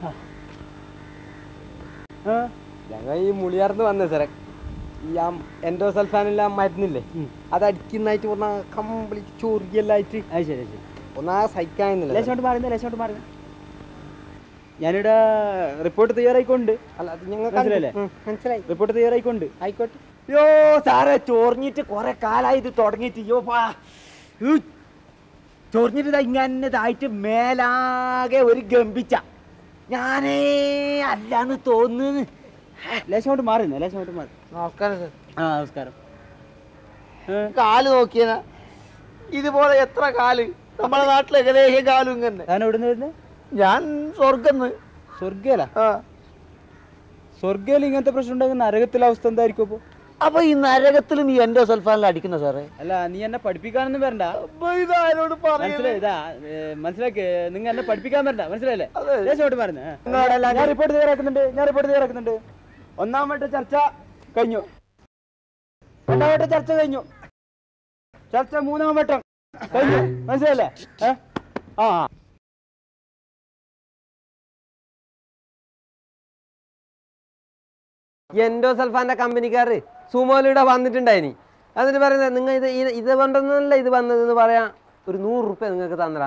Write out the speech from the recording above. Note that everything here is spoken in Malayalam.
ഞങ്ങൾ ഈ മുളിയാർന്ന് വന്നേ സാറേ. ഈ എൻഡോസൾഫാനെല്ലാം മരുന്നില്ലേ, അത് അടിക്കുന്നതായിട്ട് പറഞ്ഞ കംപ്ലീറ്റ് ചൊറിയെല്ലായിട്ട് ഒന്നാ സഹിക്കാന്നില്ല. ലേശോട്ട് മാറുന്ന ഞാനിവിടെ റിപ്പോർട്ട് തയ്യാറായിക്കൊണ്ട്. അല്ല അത് ഞങ്ങൾ മനസ്സിലായി. റിപ്പോർട്ട് തയ്യാറായിക്കൊണ്ട്. ആയിക്കോട്ടെ. യോ സാറേ, ചൊറിഞ്ഞിട്ട് കുറെ കാലായി ഇത് തുടങ്ങിയിട്ട്. യോ ചൊറിഞ്ഞിട്ട് ഇങ്ങനതായിട്ട് മേലാകെ ഒരു ഗംഭിച്ച ഞാനേ അല്ലാന്ന് തോന്നുന്നു. ലേശോട്ട് മാറി. നമസ്കാരം സാർ. നമസ്കാരം. കാല് നോക്കിയനാ ഇതുപോലെ എത്ര കാല് നമ്മളെ നാട്ടിലെ ഏകദേശം കാലും ഇങ്ങനെ. ഞാൻ എവിടെ നിന്ന് വരുന്നത്? ഞാൻ സ്വർഗന്ന്. സ്വർഗേല? സ്വർഗേല ഇങ്ങനത്തെ പ്രശ്നം ഉണ്ടെങ്കിൽ നരകത്തിലെ അവസ്ഥ എന്തായിരിക്കും അപ്പൊ? അപ്പൊ ഈ നരകത്തിൽ നീ എൻഡോസൾഫാനിൽ അടിക്കുന്ന സാറേ? അല്ല, നീ എന്നെ പഠിപ്പിക്കാനൊന്നും വരണ്ട. ഇതാരോട് മനസ്സിലാക്കി. നിങ്ങൾ എന്നെ പഠിപ്പിക്കാൻ വരണ്ട, മനസ്സിലായില്ലേ? ലേശോട്ട് മാറുന്നേ. ഞാൻ റിപ്പോർട്ട് തയ്യാറാക്കുന്നുണ്ട്. ഒന്നാം വട്ട ചർച്ച കഴിഞ്ഞു. രണ്ടാം വട്ട ചർച്ച കഴിഞ്ഞു. ചർച്ച മൂന്നാം വട്ടം കഴിഞ്ഞു. മനസ്സിലല്ലേ? എൻഡോസൾഫാന്റെ കമ്പനിക്കാര് സുമോലിവിടെ വന്നിട്ടുണ്ടായിനി. എന്നിട്ട് പറയുന്നത് നിങ്ങൾ ഇത് കൊണ്ടൊന്നുമല്ല ഇത് വന്നതെന്ന് പറയാൻ ഒരു 100 രൂപ നിങ്ങൾക്ക് തന്നടാ.